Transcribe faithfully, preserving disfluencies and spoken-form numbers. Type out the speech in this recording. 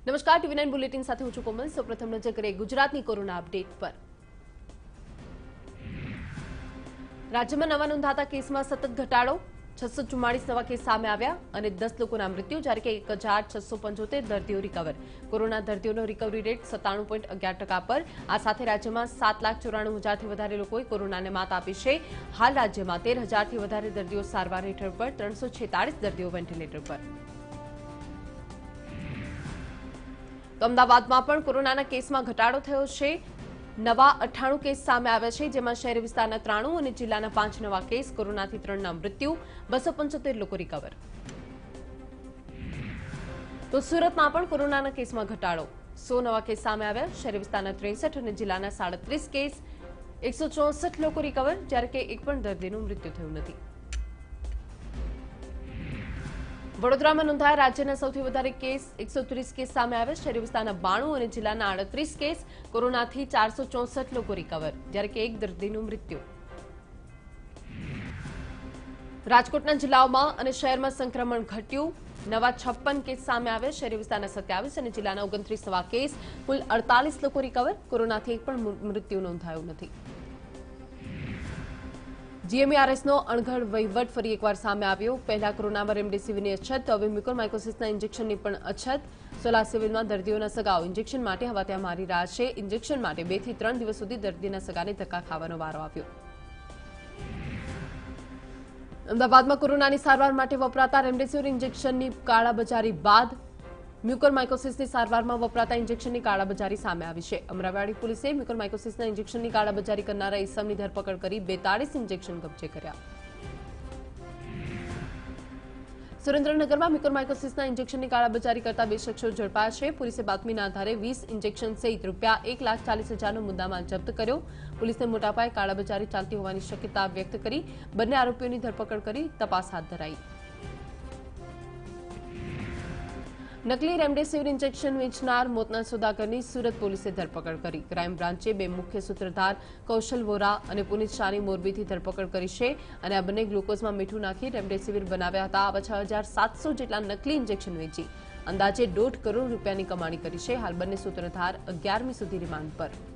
નમસ્કાર, TV nine bulletin સાથે હું છું કોમલ। સૌપ્રથમ નજર કરીએ ગુજરાતની કોરોના અપડેટ પર। રાજ્યમાં નવા નોંધાતા કેસમાં સતત ઘટાડો, છસો ચુમ્માળીસ નવા કેસ સામે આવ્યા અને દસ લોકોના મૃત્યુ, જ્યારે કે એક હજાર છસો પંચોતેર દર્દીઓ રિકવર। કોરોના દર્દીઓનો રિકવરી રેટ સત્તાણું પોઈન્ટ અગિયાર ટકા પર। આ સાથે રાજ્યમાં સાત લાખ ચોરાણું હજારથી વધારે લોકોએ કોરોનાને માત આપી છે। હાલ રાજ્યમાં તેર હજારથી વધારે દર્દીઓ સારવાર હેઠળ પર, ત્રણસો છેતાળીસ દર્દીઓ વેન્ટિલેટર પર। અમદાવાદમાં પણ કોરોનાના કેસમાં ઘટાડો થયો છે। નવા અઠ્ઠાણું કેસ સામે આવ્યા છે, જેમાં શહેરી વિસ્તારના ત્રાણું અને જિલ્લાના પાંચ નવા કેસ, કોરોનાથી ત્રણના મૃત્યુ, બસો પંચોતેર લોકો રિકવર। તો સુરતમાં પણ કોરોનાના કેસમાં ઘટાડો, સો નવા કેસ સામે આવ્યા। શહેરી વિસ્તારના ત્રેસઠ અને જિલ્લાના સાડત્રીસ કેસ, એકસો ચોસઠ લોકો રિકવર, જ્યારે કે એક પણ દર્દીનું મૃત્યુ થયું નથી। વડોદરામાં નોંધાયા રાજ્યના સૌથી વધારે કેસ, એકસો ત્રીસ કેસ સામે આવ્યા। શહેરી વિસ્તારના બાણું અને જિલ્લાના આડત્રીસ કેસ, કોરોનાથી ચારસો ચોસઠ લોકો રિકવર, જ્યારે કે એક દર્દીનું મૃત્યુ। રાજકોટના જિલ્લાઓમાં અને શહેરમાં સંક્રમણ ઘટ્યું, નવા છપ્પન કેસ સામે આવ્યા। શહેરી વિસ્તારના સત્યાવીસ અને જિલ્લાના ઓગણત્રીસ નવા કેસ, કુલ અડતાલીસ લોકો રિકવર, કોરોનાથી એક પણ મૃત્યુ નોંધાયું નથી। જીએમઈઆરએસનો અણઘડ વહીવટ ફરી એકવાર સામે આવ્યો। પહેલા કોરોનામાં રેમડેસિવિરની અછત, તો હવે મ્યુકોરમાઇકોસિસના ઇન્જેક્શનની પણ અછત। સોલા સિવિલમાં દર્દીઓના સગાઓ ઇન્જેક્શન માટે હવા ત્યાં મારી રહ્યા છે। ઇન્જેક્શન માટે બે થી ત્રણ દિવસ સુધી દર્દીના સગાને ધક્કા ખાવાનો વારો આવ્યો। અમદાવાદમાં કોરોનાની સારવાર માટે વપરાતા રેમડેસિવિર ઇન્જેક્શનની કાળાબજારી બાદ મ્યુકોરમાઇકોસિસની સારવારમાં વપરાતા ઇન્જેક્શનની કાળાબજારી સામે આવી છે। અમરાવાડી પોલીસે મ્યુકોરમાઇકોસિસના ઇન્જેક્શનની કાળાબજારી કરનારા ઇસમની ધરપકડ કરી બેતાળીસ ઇન્જેક્શન કબજે કર્યા। સુરેન્દ્રનગરમાં મ્યુકોરમાઇકોસિસના ઇન્જેક્શનની કાળાબજારી કરતા બે શખ્સો ઝડપાયા છે। પોલીસે બાતમીના આધારે વીસ ઇન્જેક્શન સહિત રૂપિયા એક લાખ ચાલીસ હજારનો મુદ્દામાલ જપ્ત કર્યો। પોલીસને મોટાપાયે કાળાબજારી ચાલતી હોવાની શક્યતા વ્યક્ત કરી બંને આરોપીઓની ધરપકડ કરી તપાસ હાથ ધરાઈ। નકલી રેમડેસિવિર ઇન્જેક્શન વેચનાર મોતના સોદાગરની સુરત પોલીસે ધરપકડ કરી। ક્રાઇમ બ્રાન્ચે બે મુખ્ય સૂત્રધાર કૌશલ વોરા અને પુનિત શાહની મોરબીથી ધરપકડ કરી છે અને આ બંને ગ્લુકોઝમાં મીઠું નાખી રેમડેસિવિર બનાવ્યા હતા। આવા છ હજાર સાતસો જેટલા નકલી ઇન્જેક્શન વેચી અંદાજે દોઢ કરોડ રૂપિયાની કમાણી કરી છે। હાલ બંને સૂત્રધાર અગિયારમી સુધી રિમાન્ડ પર।